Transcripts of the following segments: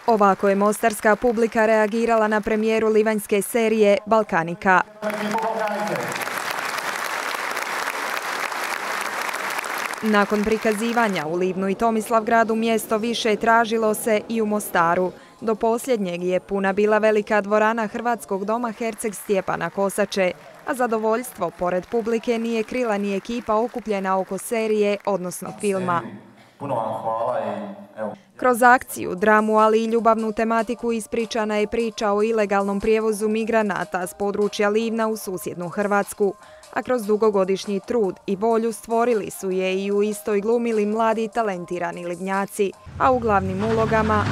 Ovako je mostarska publika reagirala na premijeru livanjske serije Balkanika. Nakon prikazivanja u Livnu i Tomislavgradu mjesto više tražilo se i u Mostaru. Do posljednjeg je puna bila velika dvorana Hrvatskog doma Herceg Stjepana Kosače, a zadovoljstvo pored publike nije krila ni ekipa okupljena oko serije, odnosno filma. Puno vam hvala i evo. Kroz akciju, dramu, ali i ljubavnu tematiku ispričana je priča o ilegalnom prijevozu migranata s područja Livna u susjednu Hrvatsku, a kroz dugogodišnji trud i volju stvorili su je i u istoj glumili mladi talentirani Livnjaci, a u glavnim ulogama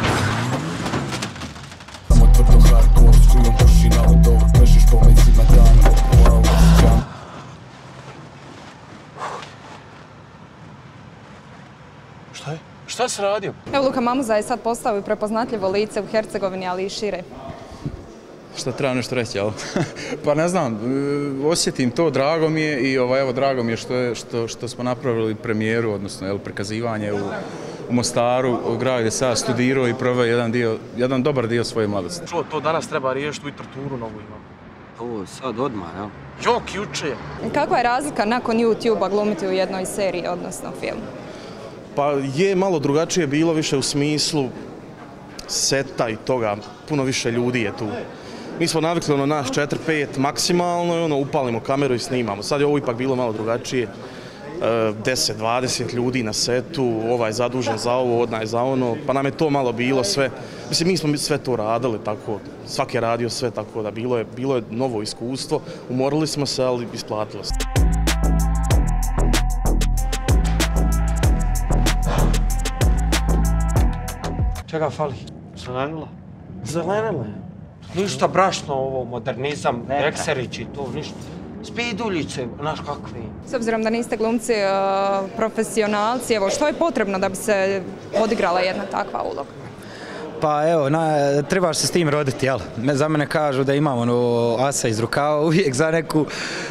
Šta je? Šta si radio? Evo, Luka Mamuza je sad postao i prepoznatljivo lice u Hercegovini, ali i šire. Šta treba nešto reći, jel? Pa ne znam, osjetim to, drago mi je i evo, drago mi je što smo napravili premijeru, odnosno prikazivanje u Mostaru, grad gdje sam studirao i proveo jedan dobar dio svoje mladosti. To danas treba riješiti, ujutro turu novu imam. Ovo sad odmah, jel? Jok, juče. Kakva je razlika nakon YouTube-a glumiti u jednoj seriji, odnosno filmu? Pa je malo drugačije bilo, više u smislu seta i toga, puno više ljudi je tu. Mi smo navikli na nas 4-5 maksimalno i upalimo kameru i snimamo. Sad je ovo ipak bilo malo drugačije. 10-20 ljudi na setu, ovaj zadužen za ovo, onaj za ono, pa nam je to malo bilo sve. Mislim, mi smo sve to radili tako, svaki je radio sve tako da bilo je novo iskustvo, umorili smo se, ali isplatilo se. Čega fali? Zelenila. Zelenila je. Ništa brašno ovo, modernizam, ekserić i to, ništa. Spiduljice, znaš kakvi. S obzirom da niste glumci profesionalci, evo, što je potrebno da bi se odigrala jedna takva uloga? Pa evo, trebaš se s tim roditi, jel? Za mene kažu da imam asa iz rukava uvijek za neku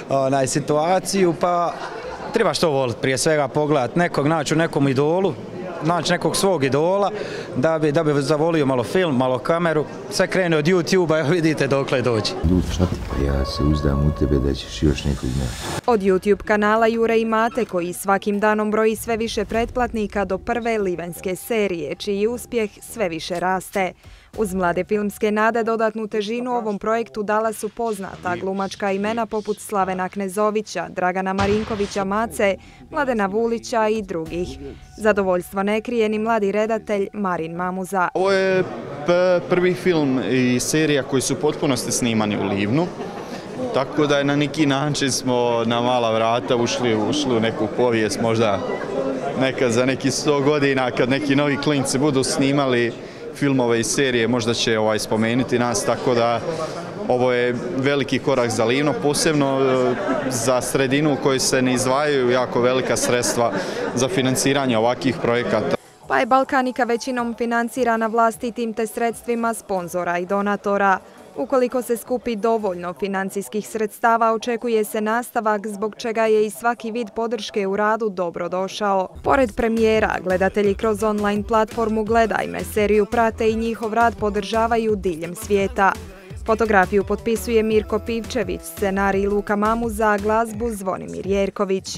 situaciju, pa trebaš to voliti, prije svega pogledati nekog, naći u nekom idolu, naći nekog svog idola, da bi zavolio malo film, malo kameru, sve krene od YouTube-a, vidite dokle dođe. Pa ja se uzdam u tebe da ćeš još nekog naći. Od YouTube kanala Jure i Mate, koji svakim danom broji sve više pretplatnika, do prve livanjske serije, čiji uspjeh sve više raste. Uz mlade filmske nade dodatnu težinu ovom projektu dala su poznata glumačka imena poput Slavena Knezovića, Dragana Marinkovića Mace, Mladena Vulića i drugih. Zadovoljstvo ne krije ni mladi redatelj Marin Mamuza. Ovo je prvi film i serija koji su u potpunosti snimani u Livnu, tako da je na neki način smo na mala vrata ušli u neku povijest, možda nekad za neki 100 godina kad neki novi klinci budu snimali filmove i serije, možda će spomenuti nas, tako da ovo je veliki korak za Livno, posebno za sredinu u kojoj se ne izdvajaju jako velika sredstva za financiranje ovakvih projekata. Pa je Balkanika većinom financirana vlastitim te sredstvima sponzora i donatora. Ukoliko se skupi dovoljno financijskih sredstava, očekuje se nastavak, zbog čega je i svaki vid podrške u radu dobro došao. Pored premijera, gledatelji kroz online platformu Gledaj me seriju prate i njihov rad podržavaju diljem svijeta. Fotografiju potpisuje Mirko Pivčević, scenarij Luka Mamuza, a glazbu Zvonimir Jerković.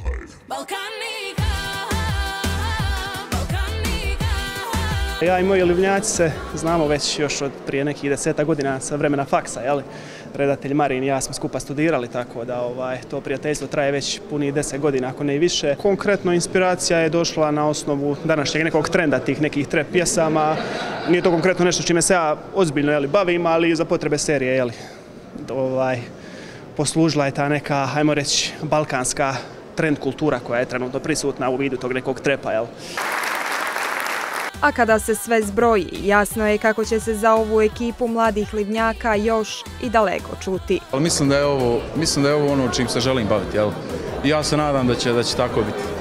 Ja i moji Livnjaci se znamo već još od prije nekih 10 godina sa vremena faksa, jel? Redatelj Marin i ja smo skupa studirali, tako da to prijateljstvo traje već punih 10 godina, ako ne i više. Konkretno inspiracija je došla na osnovu današnjeg nekog trenda tih nekih trap pjesama. Nije to konkretno nešto čime se ja ozbiljno bavim, ali za potrebe serije, poslužila je ta neka, ajmo reći, balkanska trend kultura koja je trenutno prisutna u vidu tog nekog trepa, jel? A kada se sve zbroji, jasno je kako će se za ovu ekipu mladih Livnjaka još i daleko čuti. Mislim da je ovo ono čim se želim baviti, jel? Ja se nadam da će tako biti.